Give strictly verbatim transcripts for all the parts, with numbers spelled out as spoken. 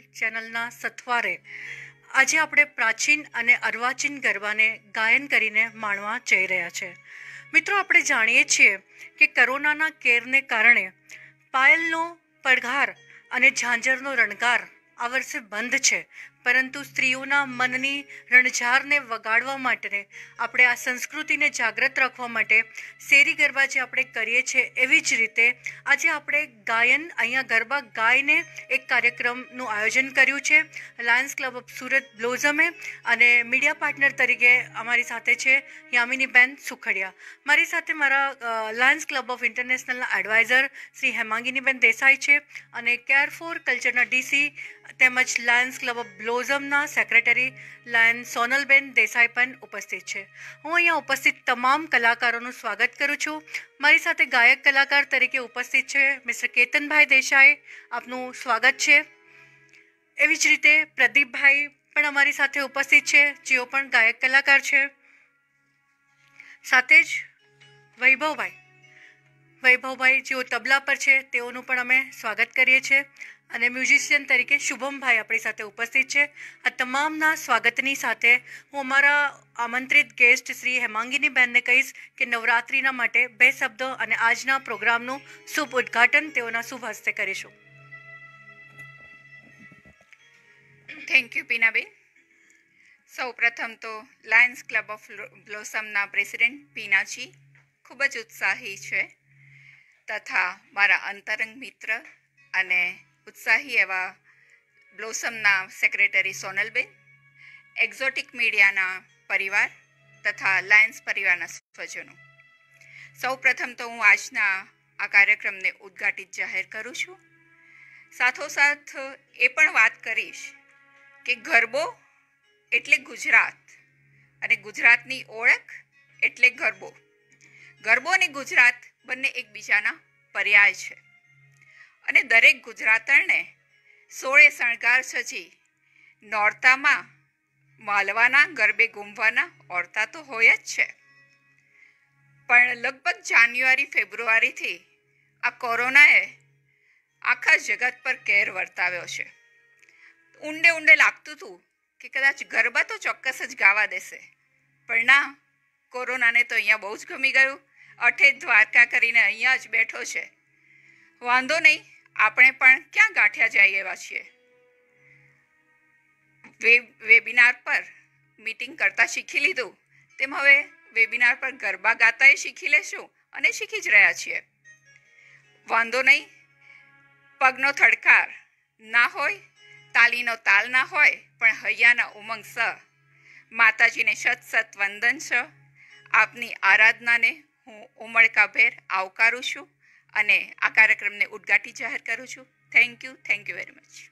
ચેનલના સથવારે આજે આપણે પ્રાચીન અને અર્વાચીન ગરબાને ગાયન કરીને માણવા જઈ રહ્યા છે. મિત્રો, આપણે જાણીએ છીએ કે કોરોનાના કેરને કારણે પાયલનો પડઘાર અને ઝાંઝરનો રણગાર આ વર્ષે બંધ છે, પરંતુ સ્ત્રીઓના મનની રણઝારને વગાડવા માટે આપણે આ સંસ્કૃતિને જાગૃત રાખવા માટે શેરી ગરબા જે આપણે કરીએ છીએ એવી જ રીતે આજે આપણે ગાયન અહીંયા ગરબા ગાઈને એક કાર્યક્રમનું આયોજન કર્યું છે. લાયન્સ ક્લબ ઓફ સુરત બ્લોઝમે અને મીડિયા પાર્ટનર તરીકે અમારી સાથે છે યામિનીબેન સુખડિયા. મારી સાથે મારા લાયન્સ ક્લબ ઓફ ઇન્ટરનેશનલના એડવાઇઝર શ્રી હેમાંગીનીબેન દેસાઈ છે અને કેર ફોર કલ્ચરના ડીસી તેમજ લાયન્સ ક્લબ ઓફ બ્લોઝમના સેક્રેટરી લાયન સોનલબેન દેસાઈ પણ ઉપસ્થિત છે. હું અહીંયા ઉપસ્થિત તમામ કલાકારોનું સ્વાગત કરું છું. મારી સાથે ગાયક કલાકાર તરીકે ઉપસ્થિત છે મિસ્ટર કેતનભાઈ દેસાઈ, આપનું સ્વાગત છે. એવી જ રીતે પ્રદીપભાઈ પણ અમારી સાથે ઉપસ્થિત છે, જેઓ પણ ગાયક કલાકાર છે. સાથે જ વૈભવભાઈ વૈભવભાઈ જેઓ તબલા પર છે તેઓનું પણ અમે સ્વાગત કરીએ છીએ અને મ્યુઝિશિયન તરીકે શુભમભાઈ આપણી સાથે ઉપસ્થિત છે. આ તમામના સ્વાગતની સાથે હું અમારા આમંત્રિત ગેસ્ટ શ્રી હેમાંગીનીબેનને કહીશ કે નવરાત્રિના માટે બે શબ્દો અને આજના પ્રોગ્રામનું શુભ ઉદ્ઘાટન તેઓના શુભ હસ્તે કરીશું. Thank you Pinaben. સૌ પ્રથમ તો લાયન્સ ક્લબ ઓફ બ્લોસમના પ્રેસિડેન્ટ પીનાજી ખૂબ જ ઉત્સાહી છે, તથા મારા અંતરંગ મિત્ર અને ઉત્સાહી એવા બ્લોસમના સેક્રેટરી સોનલબેન, એક્ઝોટિક મીડિયાના પરિવાર તથા લાયન્સ પરિવારના સ્વજનો. સૌ પ્રથમ તો હું આજના આ કાર્યક્રમને ઉદ્ઘાટિત જાહેર કરું છું. સાથોસાથ એ પણ વાત કરીશ કે ગરબો એટલે ગુજરાત અને ગુજરાતની ઓળખ એટલે ગરબો. ગરબો અને ગુજરાત બંને એકબીજાના પર્યાય છે અને દરેક ગુજરાતણને સોળે શણગાર સજી નોરતામાં માલવાના ગરબે ઘૂમવાના ઓરતા તો હોય જ છે. પણ લગભગ જાન્યુઆરી ફેબ્રુઆરીથી આ કોરોનાએ આખા જગત પર કેર વર્તાવ્યો છે. ઊંડે ઊંડે લાગતું હતું કે કદાચ ગરબા તો ચોક્કસ જ ગાવા દેશે, પણ ના, કોરોનાને તો અહીંયા બહુ જ ગમી ગયું. અઠે દ્વારકા કરીને અહીંયા જ બેઠો છે. વાંધો નહીં, આપણે પણ ક્યાં ગાંઠ્યા જાય એવા છીએ. વેબ વેબિનાર પર મીટિંગ કરતાં શીખી લીધું તેમ હવે વેબિનાર પર ગરબા ગાતાએ શીખી લેશું અને શીખી જ રહ્યા છીએ. વાંધો નહીં, પગનો થડકાર ના હોય, તાલીનો તાલ ના હોય, પણ હૈયાના ઉમંગ સ. માતાજીને સત સત વંદન છે. આપની આરાધનાને હું ઉમળકાભેર આવકારું છું અને આ કાર્યક્રમને ઉદ્ઘાટી જાહેર કરું છું. Thank you thank you very much.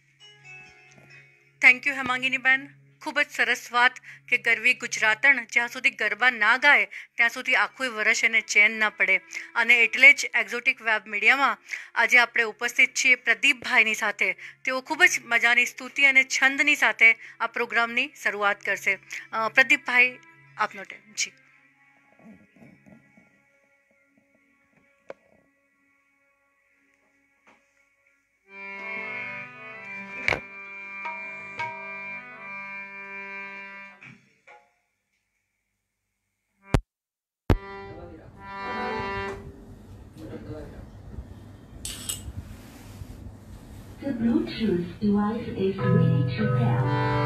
Thank you Hemanginiben. ખૂબ જ સરસ વાત કે ગરવી ગુજરાતણ જ્યાં સુધી ગરબા ના ગાય ત્યાં સુધી આખું વર્ષ એને ચેન ના પડે. અને એટલે જ એક્ઝોટિક વેબ મીડિયામાં આજે આપણે ઉપસ્થિત છીએ પ્રદીપભાઈની સાથે. તેઓ ખૂબ જ મજાની સ્તુતિ અને છંદની સાથે આ પ્રોગ્રામની શરૂઆત કરશે. પ્રદીપભાઈ, આપનો ટાઈમ. જી. The Bluetooth device is ready to pair.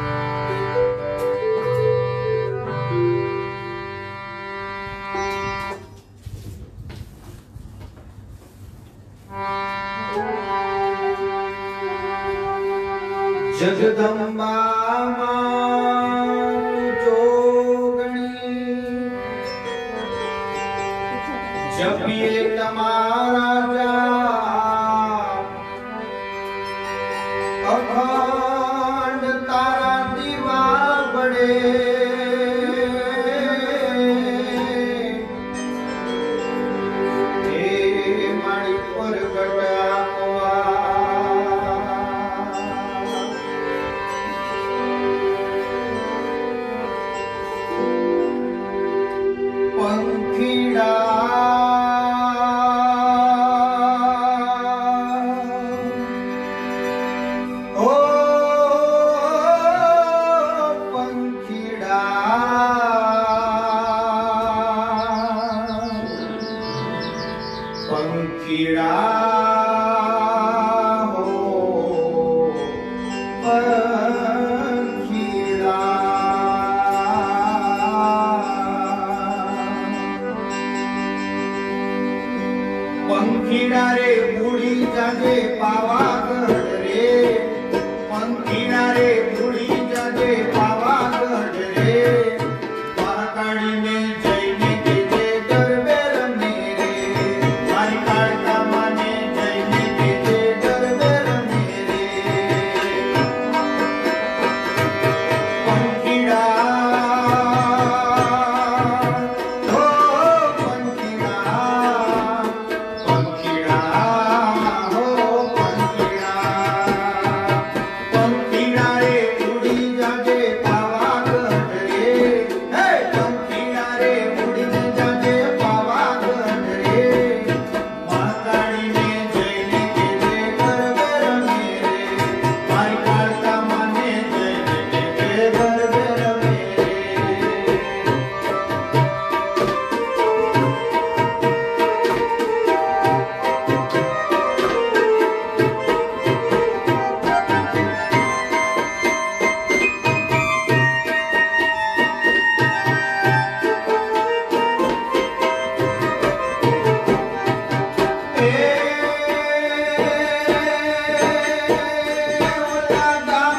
Jagdamba માં જોગણી જપીએ તમારા અખંડ તારા દીવા બળે હે મારી પ્રગટ પંખીડા ઓ પંખીડા રે ઉડી જાજે પાવાગઢ રે, પંખીડા રે ઉડી જાજે પાવાગઢ રે, મહાકાળીને જઈને કેજે ગરબે રમે રે, મારી કાળકા માને જઈને કેજે ગરબે રમે રે. પંખીડા હો પંખીડા, પંખીડા હો પંખીડા, પંખીડા રે ઉડી જાજે પાવાગઢ રે, હે પંખીડા રે ઉડી જાજે પાવાગઢ રે, મહાકાળીને જઈને કેજે ગરબે રમે રે, મારી કાળકા માને જઈને કેજે ગરબે રમે રે. એ ઓલા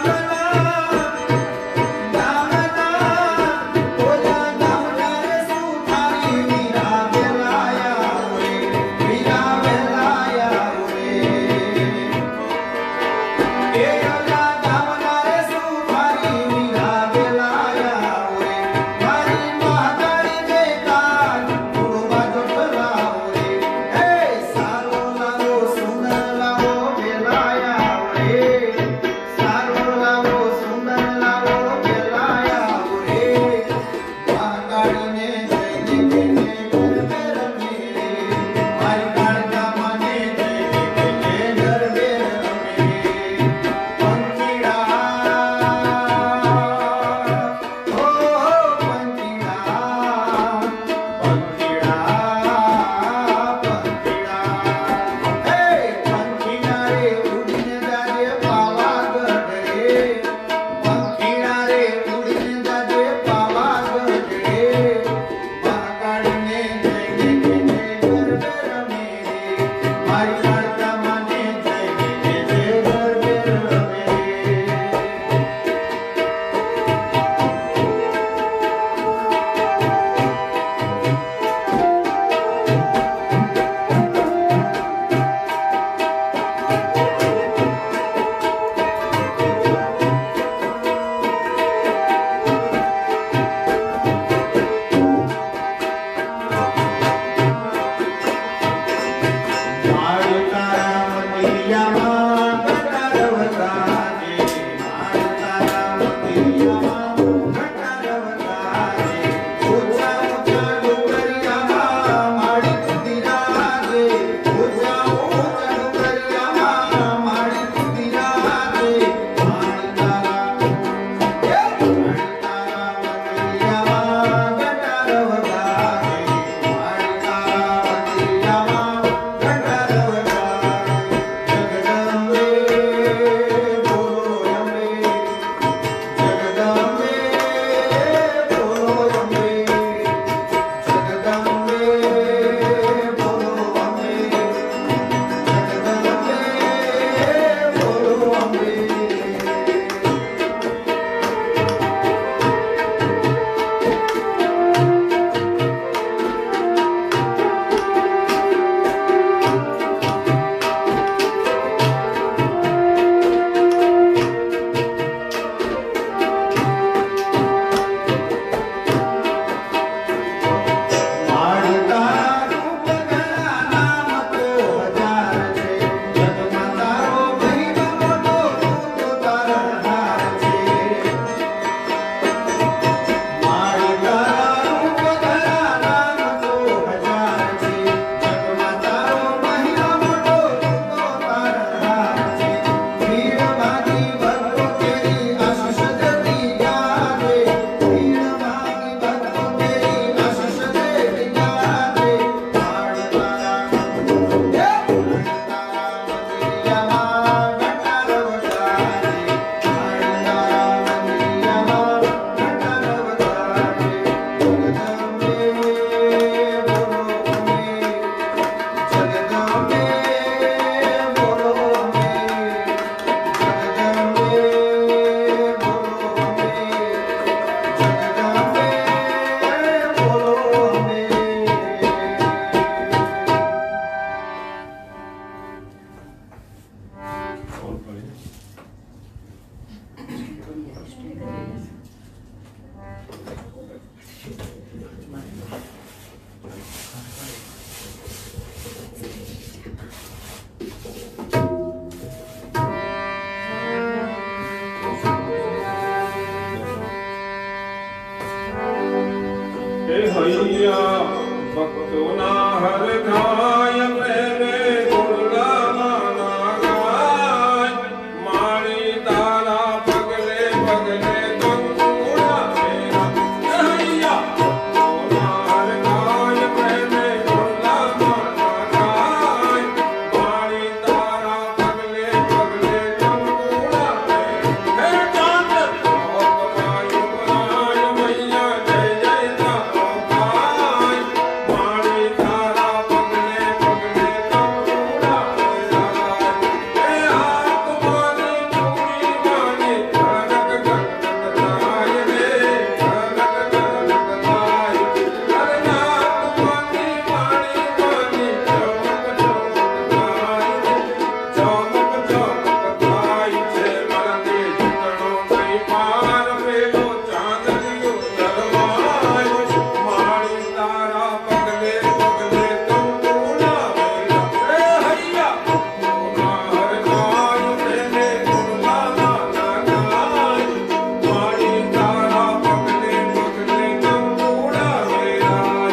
હૈયા ભક્તોના હર ગાય પ્રેમે દુર્ગા માના ગાય મારી તારા પગલે પગલે કંકુડા મેરા હૈયા ભક્તોના હર ગાય પ્રેમે દુર્ગા માના ગાય મારી તારા પગલે પગલે કંકુડા મેરા હે ચાંદ ભગવાયો ભલાય મૈયા જય જય તારો ભાઈ મારી તારા પગલે પગલે કંકુડા મેરા હે હાથ મારી ચૂડી મારી ધનક ગણક થાય રે ધનક ગણક થાય અરે નાથ મારી મારી મારી ચમક ચમક થાય રે ચમક ચમક થાય છે મારા દેશ ઘણો નહીં પાર પેલો ચાંદલિયો દરવાય મારી તારા પગલે પગલે કંકુડા મેરા હે હૈયા ભક્તોના હર ગાય પ્રેમે દુર્ગા માના ગાય મારી તારા પગલે પગલે કંકુડા મેરા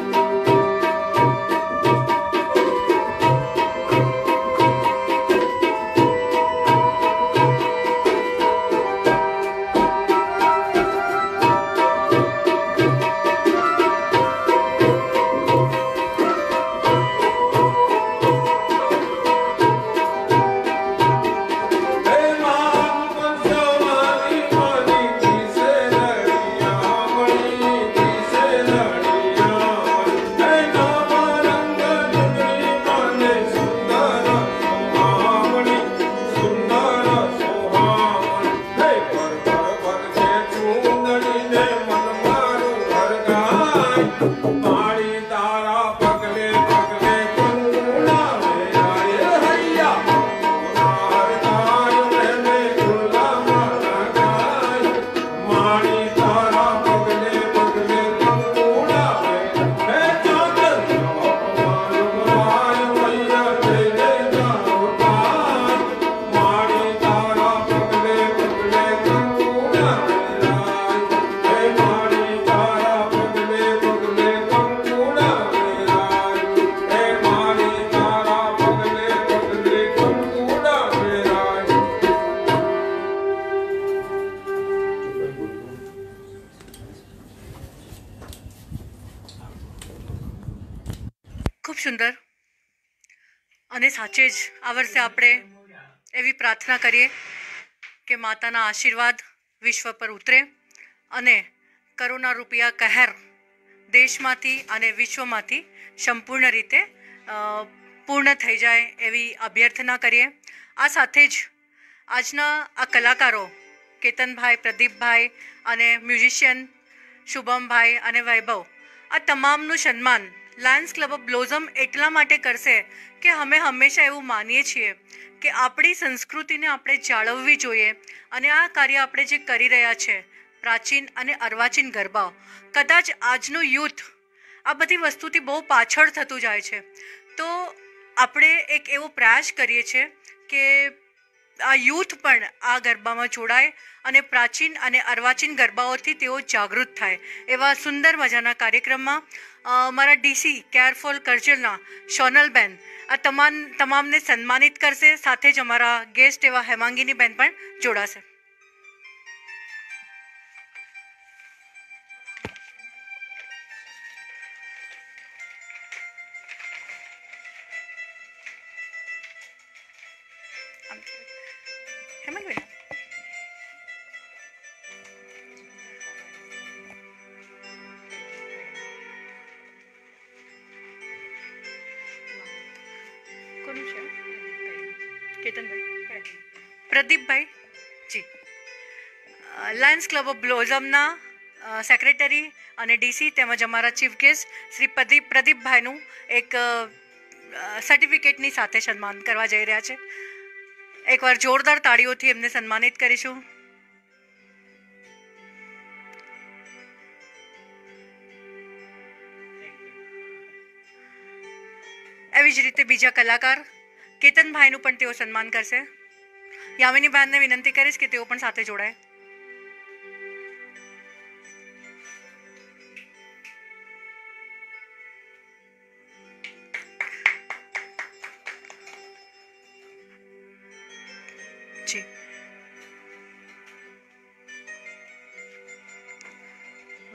હે માત પંચવાલી મારી દિશે લડિયા મણી દિશે લડિયા હે નામા રંગ લુગડી માને સુંદર સોહામણી સુંદર સોહામણી હે પર પર પર છે ચૂંદડીને મન મારું હરગાય મારી તારા પગલે પગલે કંકુડા મેરા હે હૈયા હર ગાય પ્રેમે દુર્ગા માના ગાય મારી તારા પગલે પગલે કંકુડા મેરા હે ચાંદ ભગવાયો ભલાય મૈયા જય જય તારો ભાઈ મારી તારા પગલે પગલે કંકુડા મેરા હે મારી તારા પગલે પગલે કંકુડા મેરા હે મારી તારા પગલે પગલે કંકુડા મેરા ખૂબ સુંદર. અને સાચે જ આ વર્ષે આપણે એવી પ્રાર્થના કરીએ કે માતાના આશીર્વાદ વિશ્વ પર ઉતરે અને કરોના રૂપિયા કહેર દેશમાંથી અને વિશ્વમાંથી સંપૂર્ણ રીતે અ, પૂર્ણ થઈ જાય એવી અભ્યર્થના કરીએ. આ સાથે જ આજના આ કલાકારો કેતનભાઈ, પ્રદીપભાઈ અને મ્યુઝિશિયન શુભમભાઈ અને વૈભવ, આ તમામનું સન્માન લાયન્સ ક્લબ ઓફ બ્લોઝમ એટલા માટે કરશે કે અમે હંમેશા એવું માનીએ છીએ કે આપણી સંસ્કૃતિને આપણે જાળવવી જોઈએ અને આ કાર્ય આપણે જે કરી રહ્યા છે પ્રાચીન અને અર્વાચીન ગરબા, કદાચ આજનું યુથ આ બધી વસ્તુથી બહુ પાછળ થતું જાય છે. તો આપણે એક એવો પ્રયાસ કરીએ છીએ કે આ યુથ પણ આ ગરબામાં જોડાય અને પ્રાચીન અને અર્વાચીન ગરબાઓથી તેઓ જાગૃત થાય. એવા સુંદર મજાના કાર્યક્રમમાં અ, મારા ડીસી કેરફોલ કરજલના સોનલબેન આ તમામ તમામને સન્માનિત કરશે. સાથે જ અમારા ગેસ્ટ એવા હેમાંગીની બેન પણ જોડાશે. હેમાંગીબેન, કોનું છે? Ketanbhai, Pradeepbhai ji. Lions club of બ્લોઝમના સેક્રેટરી અને ડીસી તેમજ અમારા ચીફ ગેસ્ટ શ્રી પ્રદીપ પ્રદીપભાઈનું એક સર્ટિફિકેટની સાથે સન્માન કરવા જઈ રહ્યા છે. એકવાર જોરદાર તાળીઓથી એમને સન્માનિત કરીશું. એવી જ રીતે બીજા કલાકાર કેતનભાઈનું પણ તેઓ સન્માન કરશે. યામિની બહેનને વિનંતી કરીશ કે તેઓ પણ સાથે જોડાય.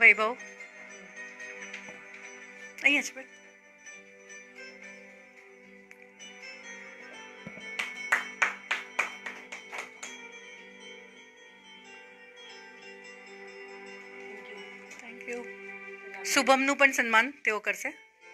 વૈભવ અહીંયા છે બેન. Thank you. શુભમનું પણ સન્માન તેઓ કરશે.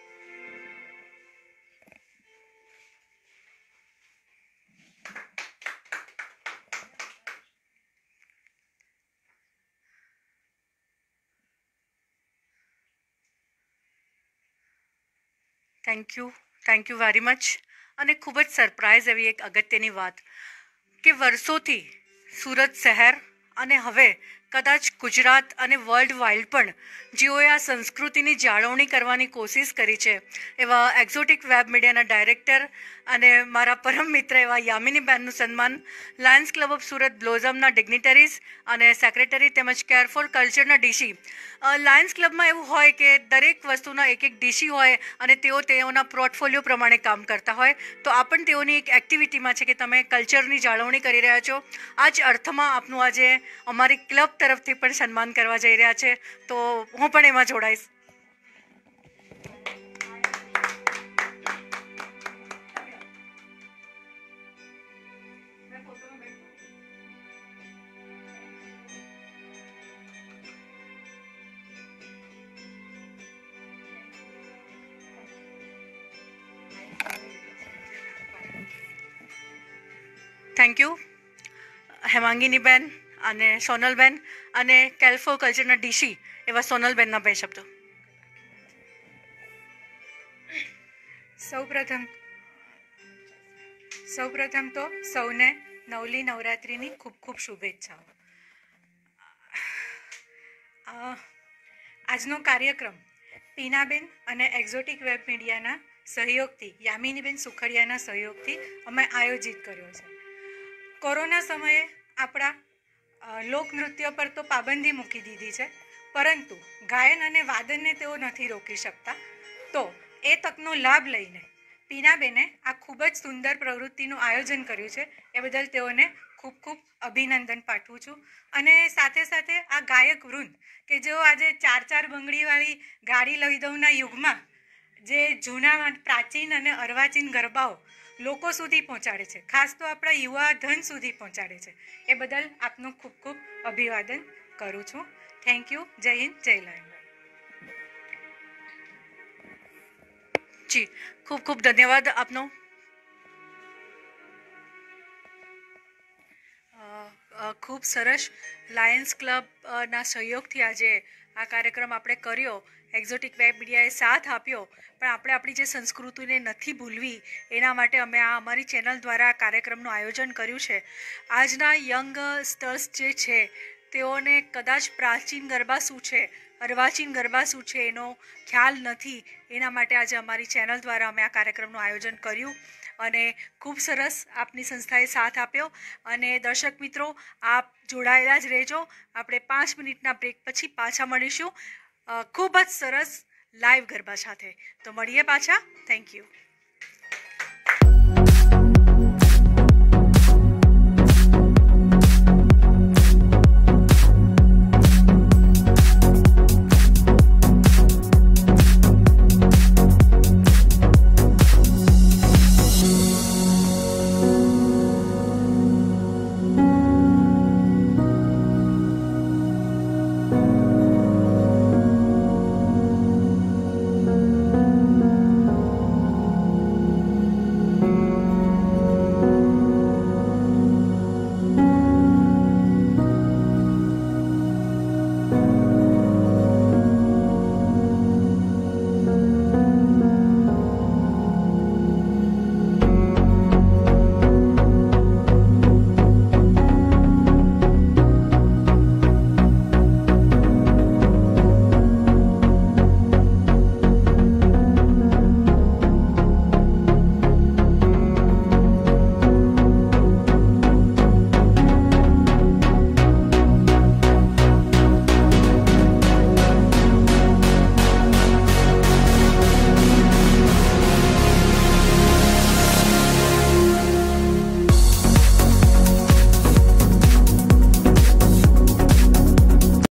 Thank you thank you very much. અને ખૂબ જ સરપ્રાઇઝ એવી એક અગત્યની વાત કે વર્ષોથી સુરત શહેર અને હવે કદાચ ગુજરાત અને વર્લ્ડ વાઇડ પણ જેઓએ આ સંસ્કૃતિની જાળવણી કરવાની કોશિશ કરી છે એવા એક્ઝોટિક વેબ મીડિયાના ડાયરેક્ટર અને મારા પરમ મિત્ર એવા યામિનીબેનનું સન્માન, લાયન્સ ક્લબ ઓફ સુરત બ્લોઝમના ડિગ્નિટરીઝ અને સેક્રેટરી તેમજ કેર ફોર કલ્ચરના ડીસી. લાયન્સ ક્લબમાં એવું હોય કે દરેક વસ્તુના એક એક ડીસી હોય અને તેઓ તેઓના પોર્ટફોલિયો પ્રમાણે કામ કરતા હોય, તો આ પણ તેઓની એક એક્ટિવિટીમાં છે કે તમે કલ્ચરની જાળવણી કરી રહ્યા છો. આ જ અર્થમાં આપનું આજે અમારી ક્લબ તરફથી પણ સન્માન કરવા જઈ રહ્યા છે, તો હું પણ એમાં જોડાઈશ. થેન્ક યુ હેમાંગીનીબેન અને સોનલબેન અને કેલ્ફો કલ્ચરના ડીસી એવા સોનલબેનના બે શબ્દો. સૌપ્રથમ સૌપ્રથમ તો સૌને નવલી નવરાત્રિની ખૂબ ખૂબ શુભેચ્છાઓ. આજનો કાર્યક્રમ પીનાબેન અને એક્ઝોટિક વેબ મીડિયાના સહયોગથી, યામિનીબેન સુખડિયાના સહયોગથી અમે આયોજિત કર્યો છે. કોરોના સમયે આપણા લોકનૃત્ય પર તો પાબંદી મૂકી દીધી છે, પરંતુ ગાયન અને વાદનને તેઓ નથી રોકી શકતા. તો એ તકનો લાભ લઈને પીનાબેને આ ખૂબ જ સુંદર પ્રવૃત્તિનું આયોજન કર્યું છે. એ બદલ તેઓને ખૂબ ખૂબ અભિનંદન પાઠવું છું. અને સાથે સાથે આ ગાયક વૃંદ કે જેઓ આજે ચાર ચાર બંગડીવાળી ગાડી લઈ દઉંના યુગમાં જે જૂના પ્રાચીન અને અર્વાચીન ગરબાઓ લોકો સુધી પહોંચાડે છે, ખાસ તો આપણા યુવા ધન સુધી પહોંચાડે છે, એ બદલ આપનું ખૂબ ખૂબ અભિવાદન કરું છું. Thank you. જય હિન્દ, જય લાયન. જી ખૂબ ખૂબ ધન્યવાદ આપનો. ખૂબ સરસ. લાયન્સ ક્લબના સહયોગથી આજે આ કાર્યક્રમ આપણે કર્યો. એક્ઝોટિક વેબ મીડિયાએ સાથ આપ્યો, પણ આપણે આપણી જે સંસ્કૃતિને નથી ભૂલવી એના માટે અમે આ અમારી ચેનલ દ્વારા આ કાર્યક્રમનું આયોજન કર્યું છે. આજના યંગ સ્ટર્સ જે છે તેઓને કદાચ પ્રાચીન ગરબા શું છે, અર્વાચીન ગરબા શું છે એનો ખ્યાલ નથી. એના માટે આજે અમારી ચેનલ દ્વારા અમે આ કાર્યક્રમનું આયોજન કર્યું અને ખૂબ સરસ આપની સંસ્થાએ સાથ આપ્યો. અને દર્શક મિત્રો, આપ જોડાયેલા જ રહેજો. આપણે પાંચ મિનિટના બ્રેક પછી પાછા મળીશું ખૂબ જ સરસ લાઈવ ગરબા સાથે. તો મળીએ પાછા. Thank you.